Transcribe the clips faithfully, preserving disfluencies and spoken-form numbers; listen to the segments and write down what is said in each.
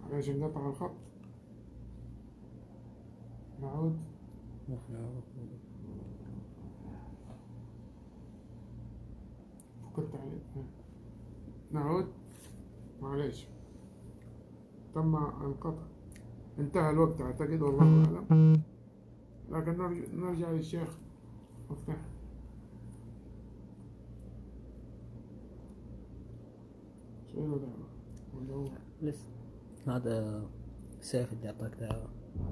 ليش انقطع الخط؟ نعود. فكرت عليه. نعود. معليش تم القطع، انتهى الوقت أعتقد والله أعلم، لكن نرجع للشيخ مفتاح. شو له دعوة؟ ولا هو لسه هذا سيف اللي أعطاك دعوة.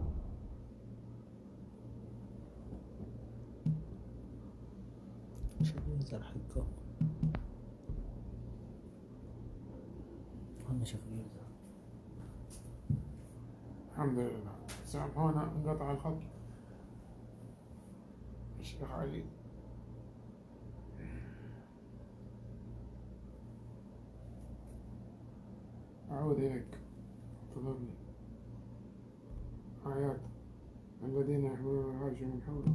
شو اليوزر حقه؟ خلنا نشوف اليوزر. الحمد لله. سامحونا انقطع الخط. الشيخ علي. أعود إليك. تفضلني. آيات الذين يحملون العرش من حوله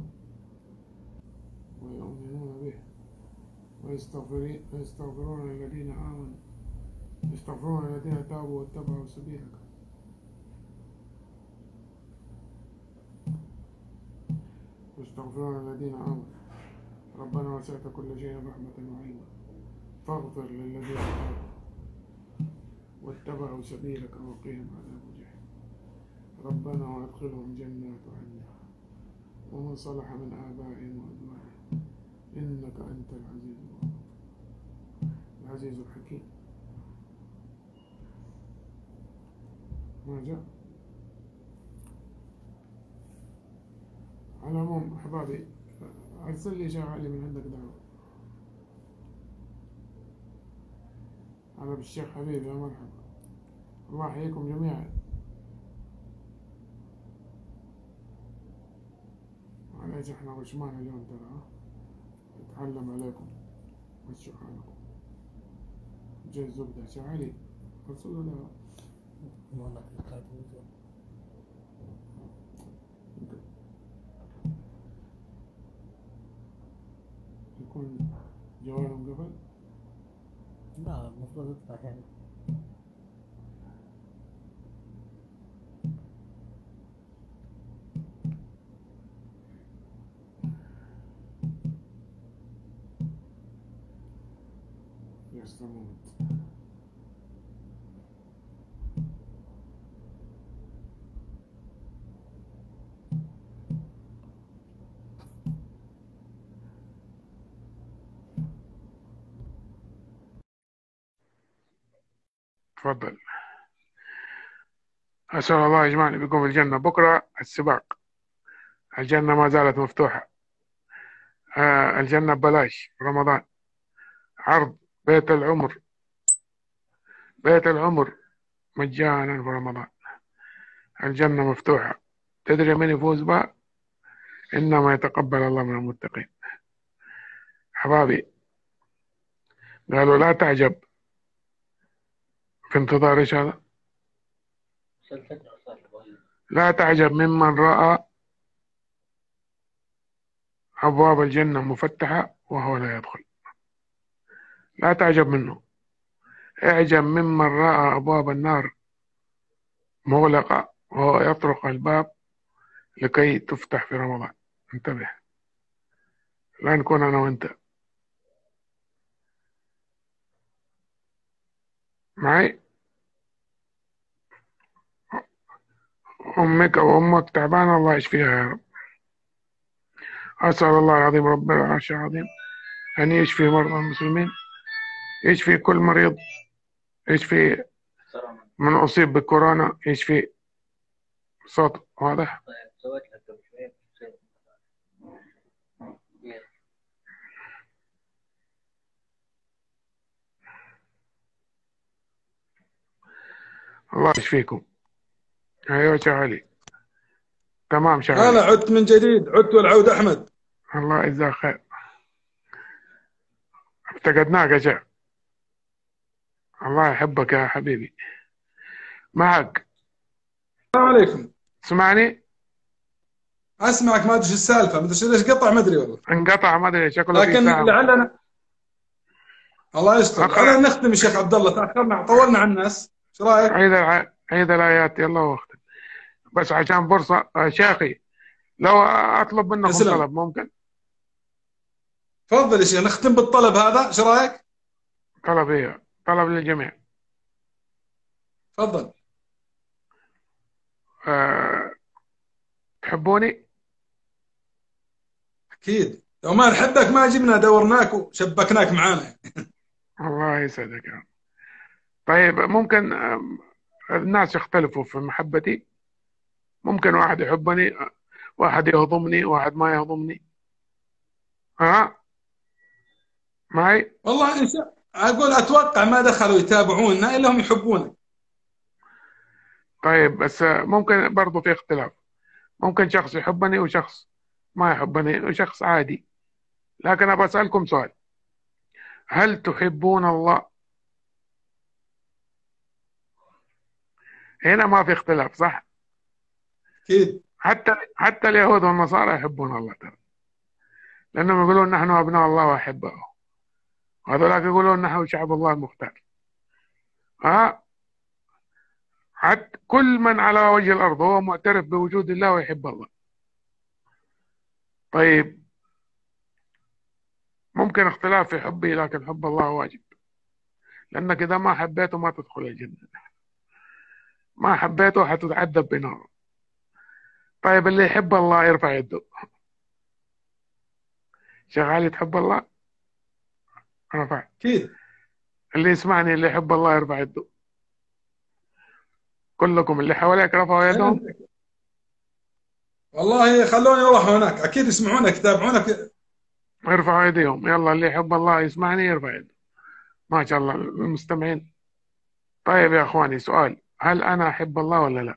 ويؤمنون به ويستغفرون الذين آمنوا يستغفرون الذين تابوا واتبعوا سبيلك يستغفرون الذين آمنوا ربنا وسعت كل شيء رحمة وعلما فاغفر للذين تابوا واتبعوا سبيلك وقهم عذاب الجحيم ربنا وادخلهم جنات عدن ومن صلح من آبائهم وأزواجهم إنك أنت العزيز العزيز الحكيم. ما جاء. على العموم أحبابي أرسل لي شيخ علي من عندك دعوة. أنا بالشيخ حبيبي يا مرحبا. الله يحييكم جميعا. معليش احنا غشمان اليوم ترى، نتعلم عليكم مشوا حالكم. جاي الزبدة شيخ علي أرسل له دعوة. والله تلقاك اليوزر. يكون جوالهم قبل؟ لا المفروض يطلع يعني. يسلمون. تفضل. أسأل الله يجمعني بكم في الجنة. بكرة السباق، الجنة ما زالت مفتوحة. آه الجنة ببلاش رمضان. عرض بيت العمر، بيت العمر مجانا في رمضان. الجنة مفتوحة. تدري من يفوز بها؟ إنما يتقبل الله من المتقين. حبابي قالوا لا تعجب في انتظار ايش هذا؟ لا تعجب ممن رأى أبواب الجنة مفتحة وهو لا يدخل. لا تعجب منه، اعجب ممن رأى أبواب النار مغلقة وهو يطرق الباب لكي تفتح في رمضان. انتبه، لا نكون أنا وأنت. معي؟ أمك أو أمك تعبانة الله يشفيها يا رب. أسأل الله العظيم رب العرش العظيم أن يشفي مرضى المسلمين، يشفي كل مريض، يشفي من أصيب بكورونا، يشفي. صوت واضح؟ الله يشفيكم. أيوة شيخ علي. تمام شيخ علي. أنا عدت من جديد، عدت والعود أحمد. الله يجزاك خير. افتقدناك يا شيخ. الله يحبك يا حبيبي. معك. السلام عليكم. تسمعني؟ أسمعك، ما أدري شو السالفة، ما أدري ليش قطع، ما أدري والله. انقطع ما أدري شكله في لكن ساعة. لعلنا الله يستر. أقرأ. على نختم يا شيخ عبد الله، تأخرنا طولنا عن الناس، ايش رايك؟ عيد الع... عيد الآيات يلا واختم. بس عشان فرصة آه، شيخي، لو أطلب منكم تسلم. طلب ممكن؟ تفضل يا شيخ، نختم بالطلب هذا، ايش رايك؟ طلب إيه؟ طلب للجميع. تفضل. أه... تحبوني؟ اكيد، لو ما نحبك ما جبنا دورناك وشبكناك معانا. الله يسعدك يا رب. طيب ممكن آم، الناس يختلفوا في محبتي. ممكن واحد يحبني، آه، واحد يهضمني، واحد ما يهضمني. ها معي؟ والله ان شاء اقول اتوقع ما دخلوا يتابعونا الا هم يحبونك. طيب بس آه، ممكن برضو في اختلاف. ممكن شخص يحبني وشخص ما يحبني وشخص عادي. لكن أبغى أسألكم سؤال: هل تحبون الله؟ هنا ما في اختلاف صح؟ اكيد. حتى حتى اليهود والنصارى يحبون الله ترى، لأنهم يقولون نحن أبناء الله وأحباؤه، وهذولاك يقولون نحن شعب الله المختار. ها، حتى كل من على وجه الأرض هو معترف بوجود الله ويحب الله. طيب ممكن اختلاف في حبي، لكن حب الله واجب، لأنك إذا ما حبيته ما تدخل الجنة، ما حبيته حتتعذب بنار. طيب اللي يحب الله يرفع يده. شغال تحب الله؟ رفع. اكيد. اللي يسمعني اللي يحب الله يرفع يده. كلكم اللي حواليك رفعوا يدهم. والله خلوني اروح هناك، اكيد يسمعونك يتابعونك. ارفعوا ايديهم يلا، اللي يحب الله يسمعني يرفع يده. ما شاء الله المستمعين. طيب يا اخواني سؤال: هل انا احب الله ولا لا؟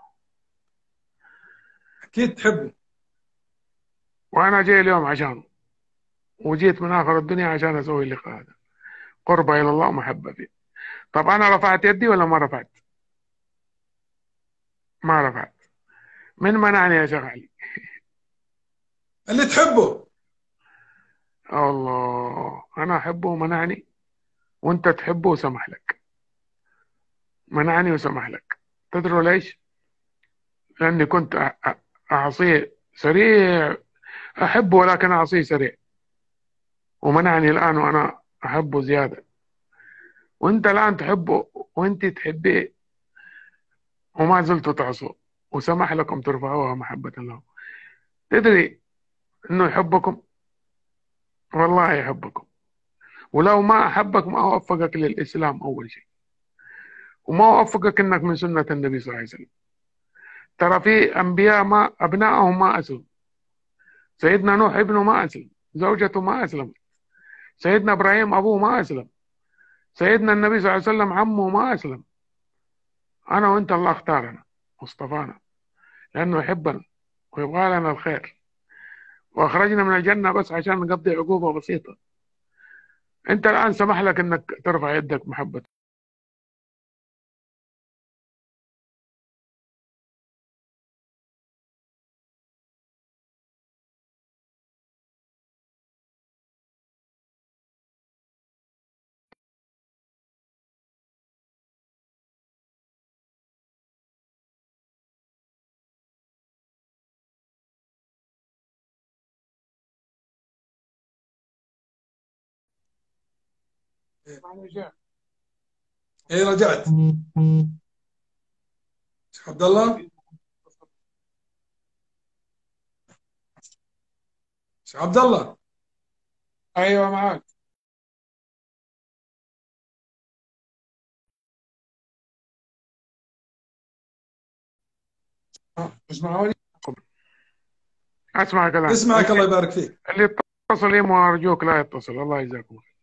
اكيد تحبه. وانا جاي اليوم عشانه، وجيت من اخر الدنيا عشان اسوي اللقاء هذا، قربة الى الله ومحبة فيه. طب انا رفعت يدي ولا ما رفعت؟ ما رفعت. من منعني يا شيخ علي؟ اللي تحبه. الله، انا احبه ومنعني، وانت تحبه وسمح لك. منعني وسمح لك. تدروا ليش؟ لاني كنت أ- أ- اعصيه سريع، احبه ولكن اعصيه سريع، ومنعني الان وانا احبه زيادة. وانت الان تحبه وانت تحبيه وما زلت تعصوا، وسمح لكم ترفعوها محبة له. تدري انه يحبكم؟ والله يحبكم. ولو ما احبك ما وفقك للاسلام اول شيء، وما وفقك انك من سنة النبي صلى الله عليه وسلم. ترى في انبياء ما ابنائهم ما اسلموا. سيدنا نوح ابنه ما اسلم، زوجته ما اسلمت. سيدنا ابراهيم ابوه ما اسلم. سيدنا النبي صلى الله عليه وسلم عمه ما اسلم. انا وانت الله اختارنا واصطفانا لانه يحبنا ويبغى لنا الخير، واخرجنا من الجنة بس عشان نقضي عقوبة بسيطة. انت الان سمح لك انك ترفع يدك محبة. ايه رجعت. شيخ عبد الله. شيخ عبد الله. ايوه معاك. اسمعوني. اسمع كلام اسمعك الله اللي يبارك فيك. اللي يتصل يم وارجوك لا يتصل. الله يجزاكم خير.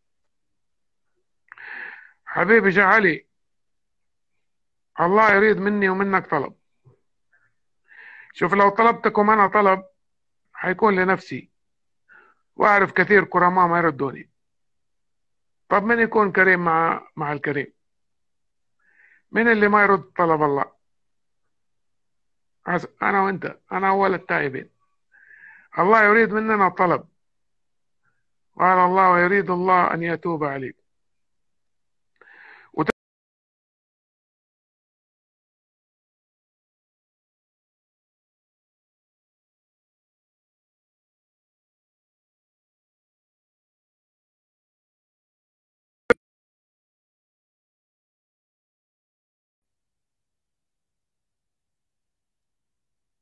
حبيبي شيخ علي، الله يريد مني ومنك طلب. شوف لو طلبتكم انا طلب حيكون لنفسي، واعرف كثير كرماء ما يردوني. طب من يكون كريم مع مع الكريم؟ من اللي ما يرد طلب الله؟ عس- انا وانت، انا اول التائبين. الله يريد مننا طلب. قال الله: ويريد الله ان يتوب عليكم.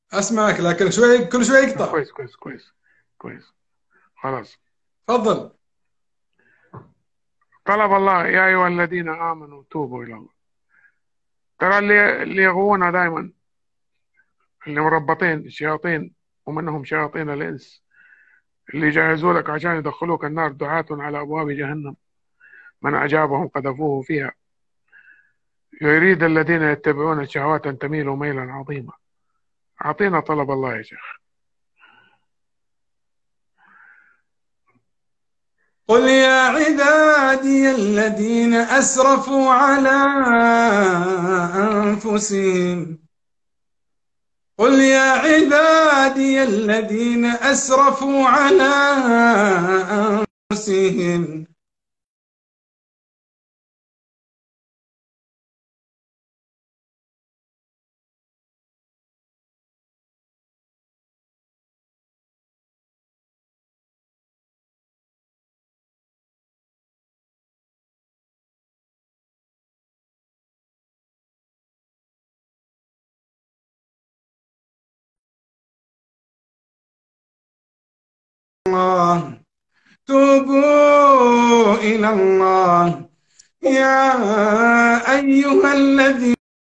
اسمعك لكن شوي كل شوي يقطع. كويس كويس كويس كويس. خلاص. تفضل. طلب الله يا أيها الذين آمنوا توبوا إلى الله. ترى اللي اللي يغوونا دائما، اللي مربطين الشياطين، ومنهم شياطين الإنس، اللي يجهزوا لك عشان يدخلوك النار، دعاة على أبواب جهنم من أجابهم قذفوه فيها. يريد الذين يتبعون الشهوات أن تميلوا ميلا عظيما. أعطينا طلب الله يا شيخ. قل يا عبادي الذين أسرفوا على أنفسهم قل يا عبادي الذين أسرفوا على أنفسهم الله توبوا إلى الله يا أيها الذين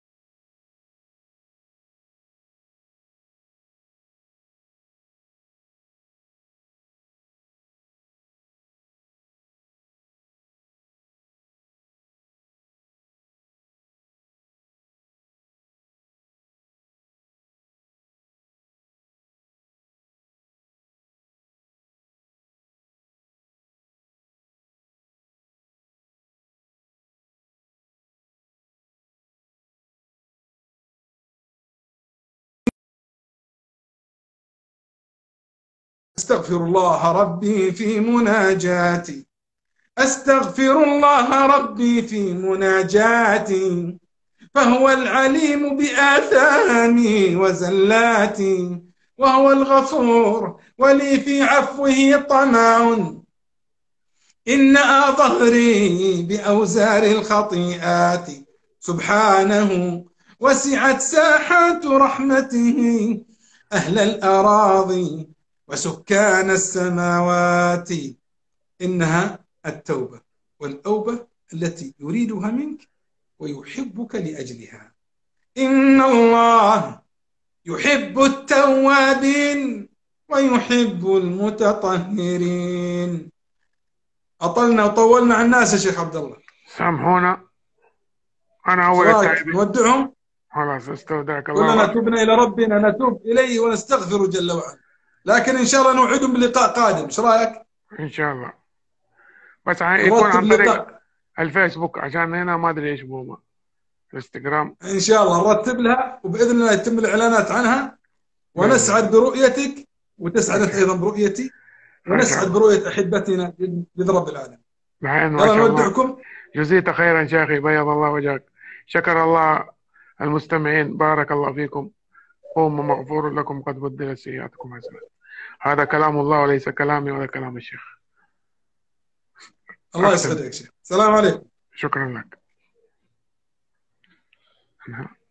أستغفر الله ربي في مناجاتي أستغفر الله ربي في مناجاتي فهو العليم بآثامي وزلاتي وهو الغفور ولي في عفوه طمع إن ظهري بأوزار الخطيئات سبحانه وسعت ساحات رحمته أهل الأراضي وسكان السماوات. إنها التوبة والأوبة التي يريدها منك ويحبك لأجلها. إن الله يحب التوابين ويحب المتطهرين. أطلنا وطولنا على الناس يا شيخ عبد الله، سامحونا. أنا أول التائبين. نودعهم. خلاص استودعك الله. كلنا تبنا إلى ربنا نتوب إليه ونستغفر جل وعلا، لكن إن شاء الله نوعدهم بلقاء قادم. إيش رأيك؟ إن شاء الله، بس يكون عن طريق الفيسبوك عشان هنا ما أدري إيش بوما الانستغرام. إن شاء الله نرتب لها وبإذن الله يتم الإعلانات عنها، ونسعد برؤيتك وتسعد أنت أيضا برؤيتي، ونسعد برؤية أحبتنا بإذن رب العالمين. يلا نودعكم. جزيت خيرا شيخي، بيض الله وجهك. شكر الله المستمعين، بارك الله فيكم. قوموا مغفور لكم قد بدلت سيئاتكم حسنات. هذا كلام الله وليس كلامي ولا كلام الشيخ. الله يسعدك شيخ. السلام عليكم. شكرا لك.